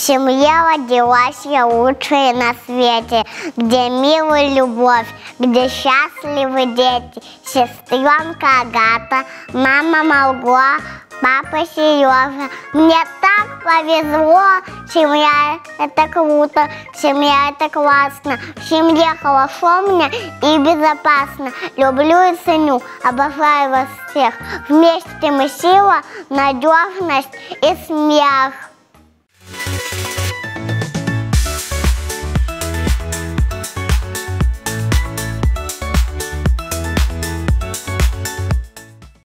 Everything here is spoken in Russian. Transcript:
семье родилась я лучшая на свете, где мир и любовь, где счастливы дети. Сестренка Агата, мама Марго, папа Сережа. Мне так повезло, семья это круто, семья это классно. В семье хорошо мне и безопасно. Люблю и ценю, обожаю вас всех. Вместе мы сила, надежность и смех.